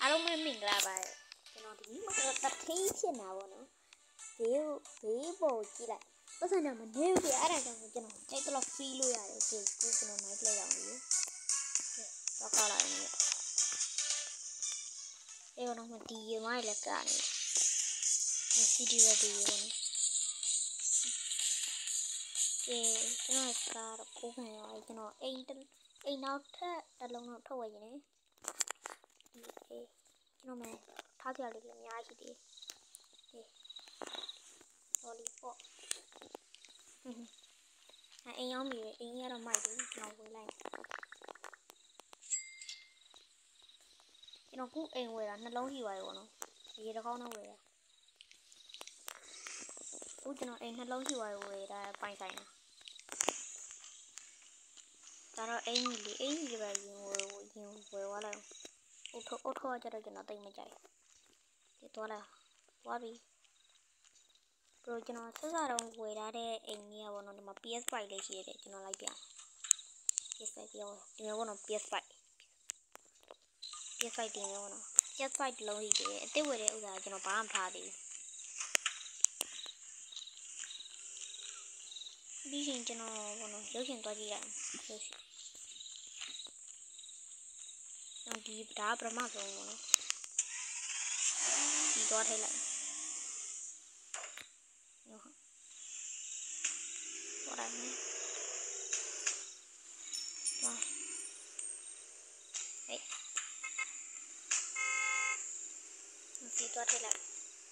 အားလုံးပဲမင်္ဂလာပါကျွန်တော်ဒီမှာတော့တထေးဖြစ်နေတာပေါ့နော်ဘေးပေါ်ကြည့်လိုက်ပတ်စံတော့မနေဘူးပြအဲ့ဒါကြောင့်ကျွန်တော်တိုက်တော့ဖီးလို့ရတယ်โอเคကိုကျွန်တော်နိုင်လိုက်အောင်လေတော့ကောက်လိုက်မယ်အဲ့တော့ဒီရမိုင်းလည်းကနေစီဒီရဒီပေါ့နော်ကျွန်တော်ကတော့ကိုခံရအောင်ကျွန်တော်အိမ်နောက်ထပ်တစ်လုံးတော့ထုတ်ဝယ်ရင်လေကျွန်တော်မယ်ထားကြလေးလည်းအများကြီးရှိသေးတယ်လော်လီပေါ့အိမ်ရောက်ပြီအိမ်ရတော့မိုက်တယ်ကျွန်တော်ဝယ်လိုက်ကျွန်တော်ခုအိမ်ဝယ်တာနှလုံးရှိပါတယ်ပေါ့နော်ရေတကောင်းတော့ဝယ်တာခုကျွန်တော်အိမ်နှလုံးရှိပါတယ်ဝယ်တာပိုင်ဆိုင်တာဒါတော့အိမ်ကြီးပဲရင်ဝယ်သွားလိုက်အုတ်ထောကြတော့ကျွန်တော်တိတ်မကြိုက်ဒီသွားလာသွားပြီဘရိုကျွန်တော်ဆက်စားတော့ဝယ်ထားတဲ့အိမ်ကြီးอ่ะဗောနော်ဒီမှာ PS5 လေးရှိရတယ်ကျွန်တော်လိုက်ပြ PS5 ပြောဒီမှာဗောနော် PS5 ဒီမှာဗောနော် PS5 တလုံးရှိတယ်အစ်စ်ဝယ်တဲ့ဥစ္စာကျွန်တော်ဘာမှမထားသေးဘူးပြီးရင်ကျွန်တော်ဗောနော်ရုပ်ရှင်သွားကြည့်ရအောင်ရုပ်ရှင်ဒီဒါပရမဆုံးဗောနော်ဒီသွားထိုက်လိုက်သွားလိုက်မယ်သွားဟေးဒီသွားထိုက်လိုက်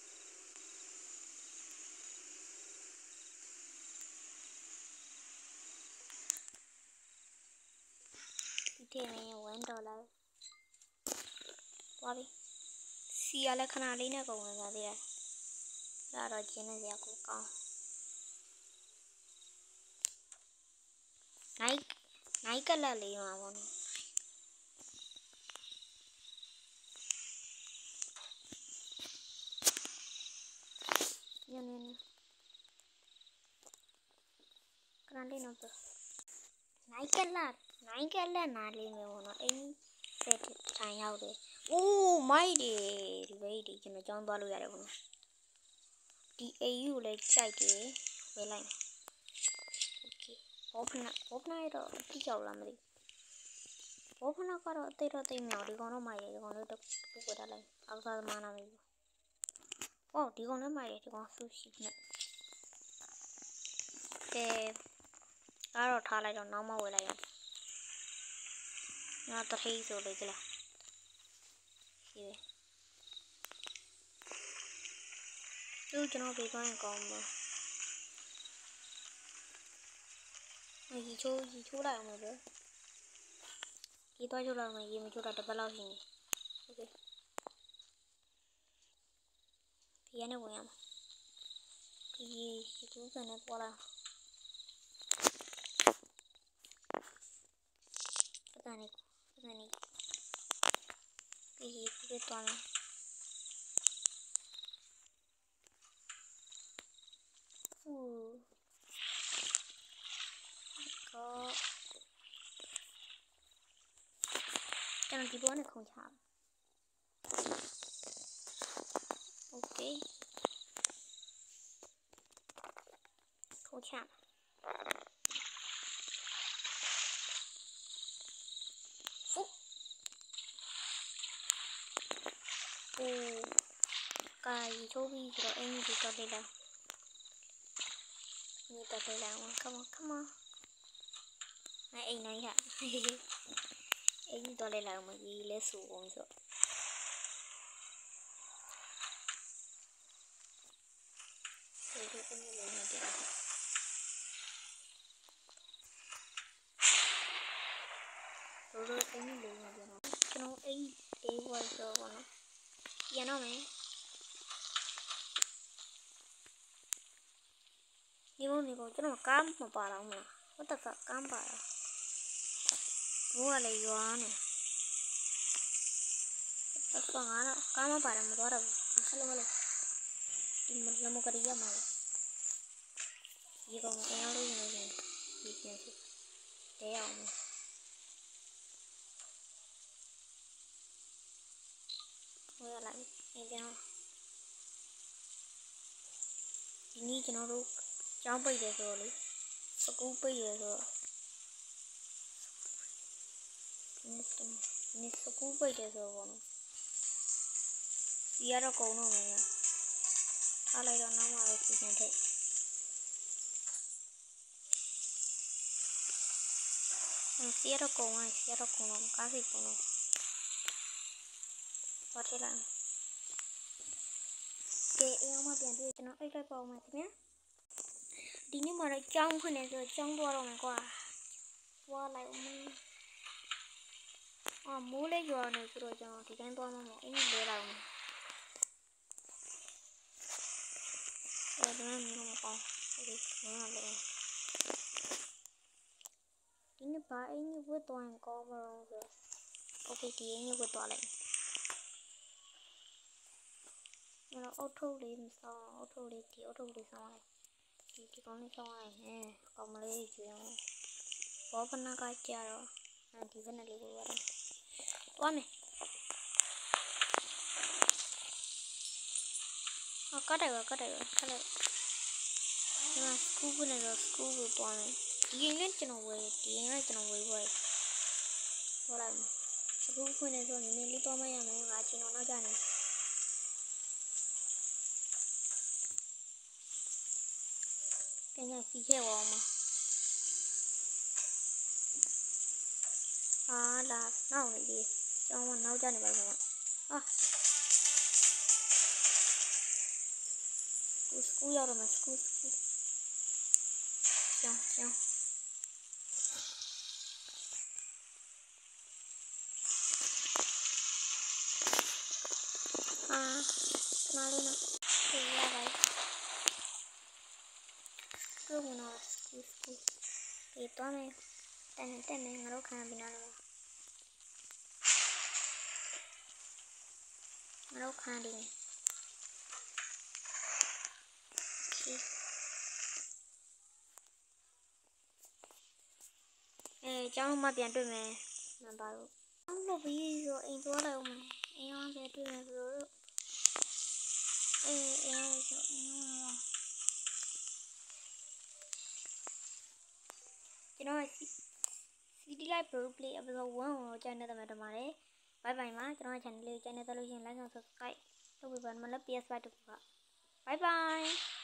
ဒီထဲမှာ$1သွားပြီစီရလည်းခဏလေးနဲ့ကုန်ဝင်သွားသေးတယ်ဒါတော့ကျင်းနေစရာကိုကောင်းနိုင်ကလတ်လေးမှာပေါ့နော်ညနေခဏလေးတော့နိုင်ကလတ်နားလေးမျိုးပေါ့နော်အင်းဆက်ထိုင်ရောက်တယ်အိုးမိုက်တယ်ဒီဘေးဒီကျွန်တော်ကြောင်းသွားလို့ရတယ်ပေါ့နော်ဒီ AU ကိုလည်းကြိုက်တယ်ဝယ်လိုက်မယ်โอเคဘောဖနာရတော့တိကျလားမသိဘောဖနာကတော့အသေးတော့တိတ်မြောက်ဒီကောင်တော့မိုက်တယ်ဒီကောင်လေးတစ်ခုဝယ်ထားလိုက်အောက်စားသမားနာမည်ဟောဒီကောင်လည်းမိုက်တယ်ဒီကောင်ဆူရှိနဲ့ကဲကတော့ထားလိုက်တော့နောက်မှဝယ်လိုက်ရအောင်ငါတထေးဆိုလို့ကြလားရှိတယ်သူကျွန်တော်ပေးသွားရင်ကောင်းမှာရေချိုးလိုက်အောင်ပဲရေသွားချိုးလိုက်အောင်ရေမချိုးတာတစ်ပတ်လောက်ရှိနေโอเคဒီကနေဝင်ရမှာဒီချိုးစနေပေါ်လာပဒနေဒီသွားလာကျွန်တော်ဒီဘောနဲ့ခုံချโอเคခုံချဖုအိုကာရီချိုးပြီးဆိုတော့အင်းကြီးတော့လေးလာนี่ตัวไปแล้วcome on အိမ်နိုင်ရအိမ်တော်လေးလာမကြီးလဲဆူအောင်ဆိုဒီအင်းလေးနဲ့တယ်တို့အင်းလေးနဲ့ပြန်တော့ကျွန်တော်အိမ်လေးဝယ်ဆိုတော့နော်ပြန်တော့မယ်ဒီမို့ကျွန်တော်ကားမပါတော့မလား what the fuck ကားပါတော့ဘောကလည်းရွာနေတော့ငါတော့ကားမပါတော့မသွားတော့ဘူးဟယ်လိုဒီလမကရီရမှာဒီကောင်အင်းလေးနေနေဒီပြန်စီတဲအောင် Where lại em cho ini cho nó luôn cháu bây giờ rồi đi school bây giờ rồi ini school bây giờ rồi bọn giờ đó câu nó này thà lại đó nó mà thì nhận thế giờ đó câu này giờ đó câu nó cá gì câu nó có thể là kệ em mà biển đưa cho nó ấy cái bầu mà nhé đi nhưng mà nó trong hơn này rồi trong đua rồi này qua lại ông mua lấy rồi này rồi cho thì cái đua mà một cái để đầu này rồi nó không còn đi nó là ini ba ini buat tuan kau baru tu, okey dia ini buat tuan lain. Kalau auto đi sao auto đi thì auto đi sao này, thì con đi sao này nè, còn mà lấy chuyện, bỏ phần nào cái chia rồi, thì phần nào lấy vào đây, tuan này, cắt đây, nhưng mà school này rồi school của tuan này. Yên lên cho nó về, yên lên cho nó về vậy. Đó là school của này rồi nên đi to mấy nhà mấy gái chỉ nó ra này. Cái nhà phi theo mà. Là nào này đi, cho mình nấu cho này vậy không ạ? School rồi mà school. Chào. Kenalin aku. Iya baik. Aku mau school. Itu ame. Tene ngaruh kan binal. Ngaruh kan di. Cháu mà biển đuôi mẹ mà bảo không có gì rồi anh có đâu mà em không biển đuôi mẹ rồi em sợ cho nó CD Live Pro Play episode 1 channel tama tama re bye bye ma cho nó channel talo like and subscribe to be one man PS5 bye bye